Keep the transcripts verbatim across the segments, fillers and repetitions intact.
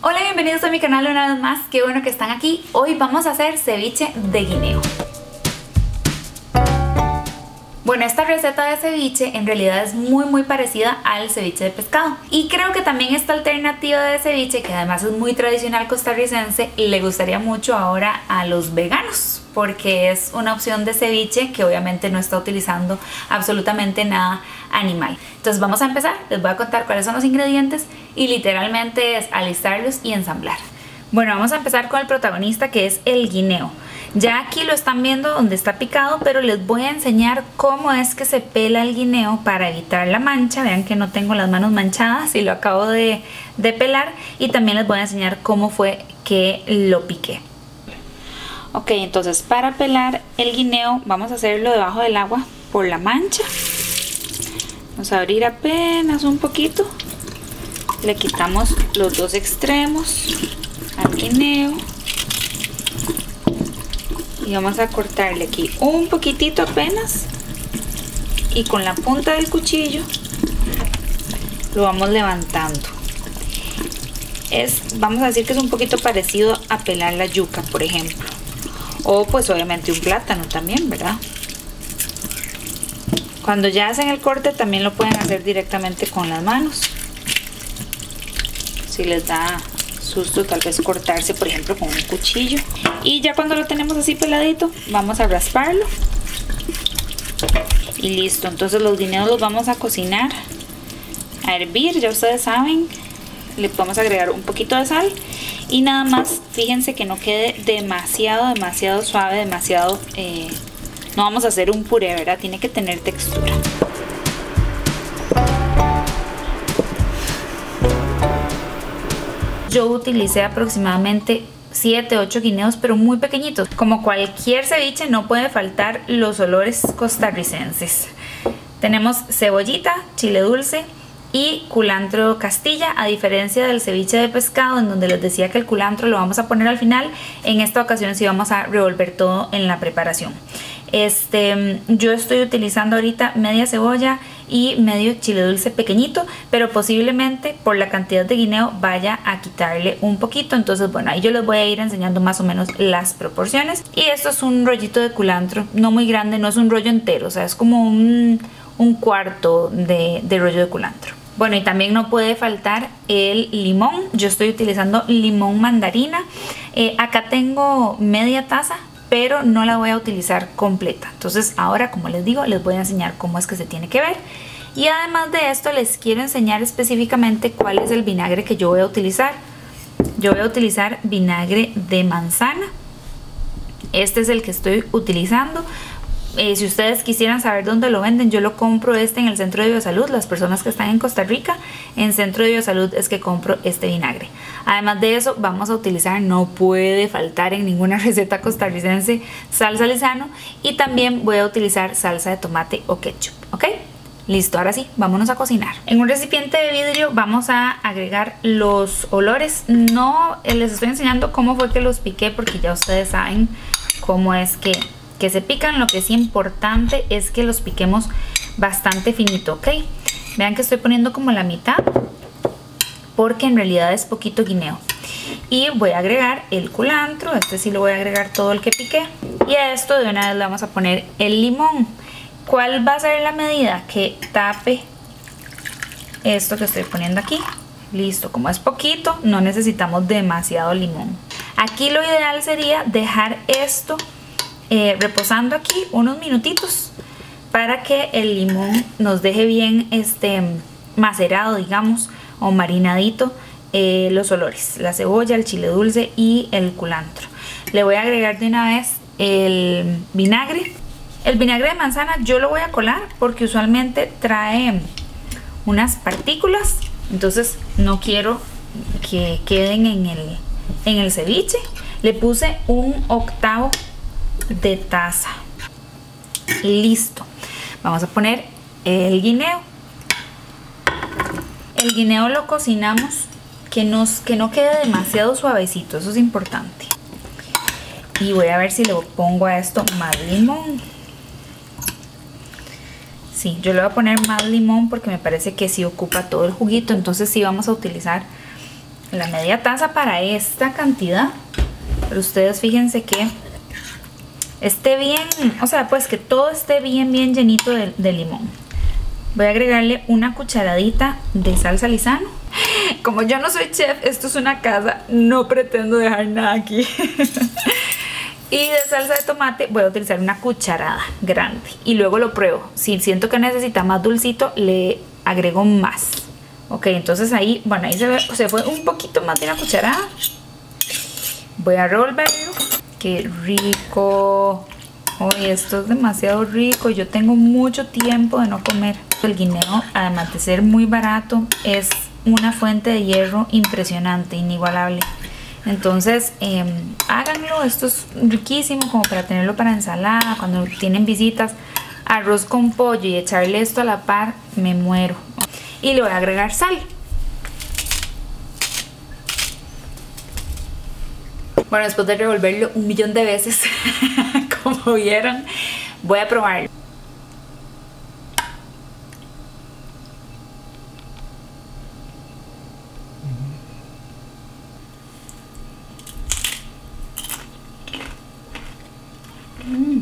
Hola, bienvenidos a mi canal una vez más, qué bueno que están aquí. Hoy vamos a hacer ceviche de guineo. Bueno, esta receta de ceviche en realidad es muy muy parecida al ceviche de pescado. Y creo que también esta alternativa de ceviche, que además es muy tradicional costarricense, le gustaría mucho ahora a los veganos, porque es una opción de ceviche que obviamente no está utilizando absolutamente nada animal. Entonces vamos a empezar, les voy a contar cuáles son los ingredientes y literalmente es alistarlos y ensamblar. Bueno, vamos a empezar con el protagonista, que es el guineo. Ya aquí lo están viendo donde está picado, pero les voy a enseñar cómo es que se pela el guineo para evitar la mancha. Vean que no tengo las manos manchadas y lo acabo de, de pelar. Y también les voy a enseñar cómo fue que lo piqué. Ok, entonces para pelar el guineo vamos a hacerlo debajo del agua por la mancha. Vamos a abrir apenas un poquito. Le quitamos los dos extremos al guineo. Y vamos a cortarle aquí un poquitito apenas. Y con la punta del cuchillo lo vamos levantando. Es, vamos a decir que es un poquito parecido a pelar la yuca, por ejemplo. O pues obviamente un plátano también, ¿verdad? Cuando ya hacen el corte también lo pueden hacer directamente con las manos. Si les da susto tal vez cortarse, por ejemplo, con un cuchillo. Y ya cuando lo tenemos así peladito, vamos a rasparlo. Y listo. Entonces los guineos los vamos a cocinar, a hervir, ya ustedes saben. Le podemos agregar un poquito de sal. Y nada más, fíjense que no quede demasiado, demasiado suave, demasiado... Eh, no vamos a hacer un puré, ¿verdad? Tiene que tener textura. Yo utilicé aproximadamente siete ocho guineos, pero muy pequeñitos. Como cualquier ceviche, no puede faltar los olores costarricenses. Tenemos cebollita, chile dulce y culantro Castilla. A diferencia del ceviche de pescado, en donde les decía que el culantro lo vamos a poner al final, en esta ocasión sí vamos a revolver todo en la preparación. Este, yo estoy utilizando ahorita media cebolla y medio chile dulce pequeñito, pero posiblemente por la cantidad de guineo vaya a quitarle un poquito. Entonces bueno, ahí yo les voy a ir enseñando más o menos las proporciones. Y esto es un rollito de culantro, no muy grande, no es un rollo entero, o sea, es como un, un cuarto de, de rollo de culantro. Bueno, y también no puede faltar el limón. Yo estoy utilizando limón mandarina. Eh, acá tengo media taza, pero no la voy a utilizar completa. Entonces ahora, como les digo, les voy a enseñar cómo es que se tiene que ver. Y además de esto les quiero enseñar específicamente cuál es el vinagre que yo voy a utilizar. Yo voy a utilizar vinagre de manzana. Este es el que estoy utilizando. Eh, si ustedes quisieran saber dónde lo venden, yo lo compro este en el Centro de Biosalud. Las personas que están en Costa Rica, en Centro de Biosalud es que compro este vinagre. Además de eso, vamos a utilizar, no puede faltar en ninguna receta costarricense, salsa Lizano. Y también voy a utilizar salsa de tomate o ketchup, ¿ok? Listo, ahora sí, vámonos a cocinar. En un recipiente de vidrio vamos a agregar los olores. No les estoy enseñando cómo fue que los piqué, porque ya ustedes saben cómo es que... que se pican. Lo que es importante es que los piquemos bastante finito, ¿ok? Vean que estoy poniendo como la mitad, porque en realidad es poquito guineo. Y voy a agregar el culantro, este sí lo voy a agregar todo el que piqué. Y a esto de una vez le vamos a poner el limón. ¿Cuál va a ser la medida? Que tape esto que estoy poniendo aquí. Listo, como es poquito, no necesitamos demasiado limón. Aquí lo ideal sería dejar esto Eh, reposando aquí unos minutitos para que el limón nos deje bien este macerado, digamos, o marinadito eh, los olores, la cebolla, el chile dulce y el culantro. Le voy a agregar de una vez el vinagre. El vinagre de manzana yo lo voy a colar porque usualmente trae unas partículas, entonces no quiero que queden en el, en el ceviche. Le puse un octavo de taza. Listo. Vamos a poner el guineo. El guineo lo cocinamos que, nos, que no quede demasiado suavecito, eso es importante. Y voy a ver si le pongo a esto más limón. Sí, yo le voy a poner más limón porque me parece que sí ocupa todo el juguito. Entonces sí vamos a utilizar la media taza para esta cantidad. Pero ustedes fíjense que esté bien, o sea, pues que todo esté bien, bien llenito de, de limón. Voy a agregarle una cucharadita de salsa Lizano. Como yo no soy chef, esto es una casa, no pretendo dejar nada aquí. Y de salsa de tomate voy a utilizar una cucharada grande y luego lo pruebo. Si siento que necesita más dulcito, le agrego más. Ok, entonces ahí, bueno, ahí se, ve, se fue un poquito más de una cucharada. Voy a revolverlo. ¡Qué rico! Oye, esto es demasiado rico. Yo tengo mucho tiempo de no comer. El guineo, además de ser muy barato, es una fuente de hierro impresionante, inigualable. Entonces, eh, háganlo. Esto es riquísimo como para tenerlo para ensalada. Cuando tienen visitas, arroz con pollo y echarle esto a la par, me muero. Y le voy a agregar sal. Bueno, después de revolverlo un millón de veces, como vieron, voy a probarlo. Mm.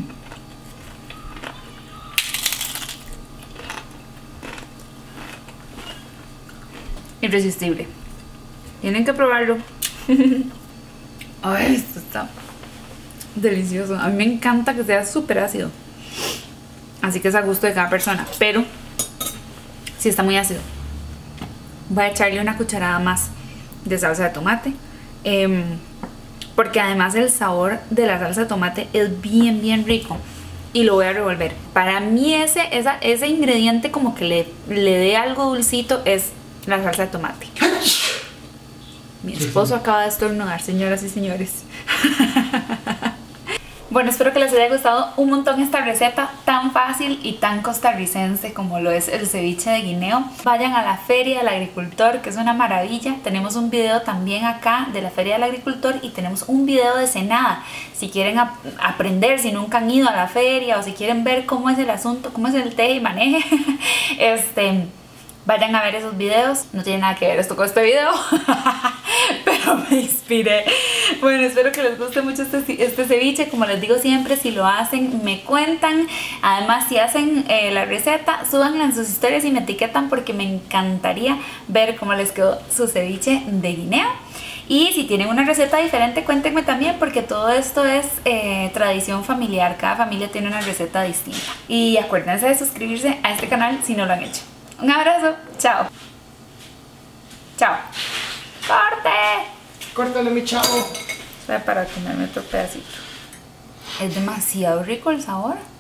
Irresistible. Tienen que probarlo. Ay, esto está delicioso. A mí me encanta que sea súper ácido. Así que es a gusto de cada persona. Pero si está muy ácido, voy a echarle una cucharada más de salsa de tomate. Eh, porque además el sabor de la salsa de tomate es bien, bien rico. Y lo voy a revolver. Para mí ese, esa, ese ingrediente como que le, le dé algo dulcito es la salsa de tomate. Mi esposo acaba de estornudar, señoras y señores. Bueno, espero que les haya gustado un montón esta receta tan fácil y tan costarricense como lo es el ceviche de guineo. Vayan a la Feria del Agricultor, que es una maravilla. Tenemos un video también acá de la Feria del Agricultor y tenemos un video de cenada. Si quieren ap aprender, si nunca han ido a la feria o si quieren ver cómo es el asunto, cómo es el té y maneje, este... vayan a ver esos videos. No tiene nada que ver esto con este video, pero me inspiré. Bueno, espero que les guste mucho este, este ceviche. Como les digo siempre, si lo hacen, me cuentan. Además, si hacen eh, la receta, súbanla en sus historias y me etiquetan, porque me encantaría ver cómo les quedó su ceviche de guineo. Y si tienen una receta diferente, cuéntenme también, porque todo esto es eh, tradición familiar. Cada familia tiene una receta distinta. Y acuérdense de suscribirse a este canal si no lo han hecho. Un abrazo, chao. Chao. ¡Corte! Córtale, mi chavo. Para comerme otro pedacito. Es demasiado rico el sabor.